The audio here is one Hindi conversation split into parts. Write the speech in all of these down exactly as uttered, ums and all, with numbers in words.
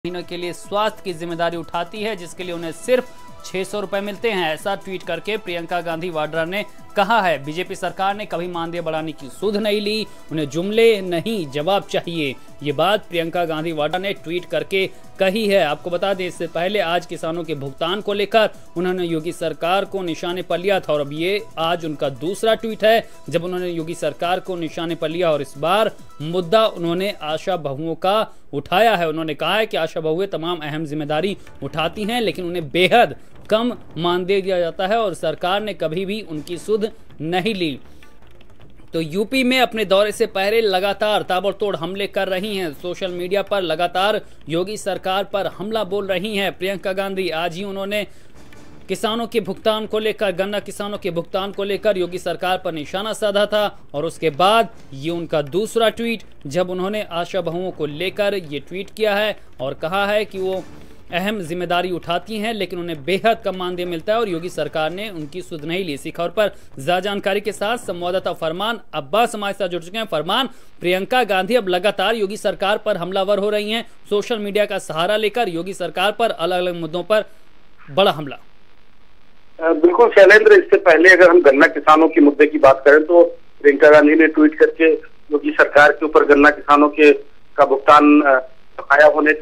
महीनों के लिए स्वास्थ्य की जिम्मेदारी उठाती है, जिसके लिए उन्हें सिर्फ छह सौ रुपए मिलते हैं। ऐसा ट्वीट करके प्रियंका गांधी वाड्रा ने कहा है। बीजेपी सरकार ने कभी मानदेय बढ़ाने की सुध नहीं ली, उन्हें जुमले नहीं जवाब चाहिए। ये बात प्रियंका गांधी वाड्रा ने ट्वीट करके कही है। आपको बता दें, इससे पहले आज किसानों के भुगतान को लेकर उन्होंने योगी सरकार को निशाने पर लिया था और अब ये आज उनका दूसरा ट्वीट है जब उन्होंने योगी सरकार को निशाने पर लिया और इस बार मुद्दा उन्होंने आशा बहुओं का उठाया है। उन्होंने कहा है कि आशा बहुएं तमाम अहम जिम्मेदारी उठाती हैं, लेकिन उन्हें बेहद कम मानदेय दिया जाता है और सरकार ने कभी भी उनकी सुध नहीं ली। तो यूपी में अपने दौरे से पहले लगातार ताबड़तोड़ हमले कर रही हैं। सोशल मीडिया पर लगातार योगी सरकार पर हमला बोल रही हैं प्रियंका गांधी। आज ही उन्होंने किसानों के भुगतान को लेकर, गन्ना किसानों के भुगतान को लेकर योगी सरकार पर निशाना साधा था और उसके बाद ये उनका दूसरा ट्वीट जब उन्होंने आशा बहुओं को लेकर ये ट्वीट किया है और कहा है कि वो अहम जिम्मेदारी उठाती हैं, लेकिन उन्हें बेहद कम मानदेय मिलता है और योगी सरकार ने उनकी सुध नहीं ली। इसी खबर पर ज्यादा जानकारी के साथ संवाददाता फरमान अब्बास हमारे साथ जुड़ चुके हैं। फरमान, प्रियंका गांधी अब लगातार योगी सरकार पर हमलावर हो रही हैं, सोशल मीडिया का सहारा लेकर योगी सरकार पर अलग अलग मुद्दों पर बड़ा हमला। बिल्कुल शैलेंद्र, इससे पहले अगर हम गन्ना किसानों के मुद्दे की बात करें तो प्रियंका गांधी ने ट्वीट करके योगी सरकार के ऊपर गन्ना किसानों के का भुगतान बकाया होने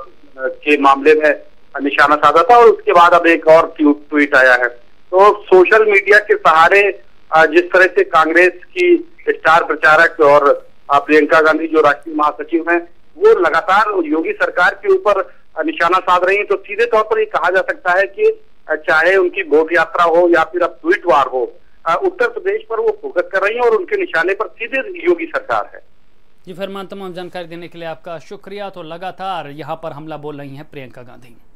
के मामले में निशाना साधा था और उसके बाद अब एक और ट्वीट आया है। तो सोशल मीडिया के सहारे जिस तरह से कांग्रेस की स्टार प्रचारक और प्रियंका गांधी जो राष्ट्रीय महासचिव हैं वो लगातार योगी सरकार के ऊपर निशाना साध रही है, तो सीधे तौर पर ये कहा जा सकता है कि चाहे उनकी गोद यात्रा हो या फिर अब ट्वीट वार हो, उत्तर प्रदेश पर वो फोकस कर रही है और उनके निशाने पर सीधे योगी सरकार है। जी फरमान, तमाम जानकारी देने के लिए आपका शुक्रिया। तो लगातार यहाँ पर हमला बोल रही हैं प्रियंका गांधी।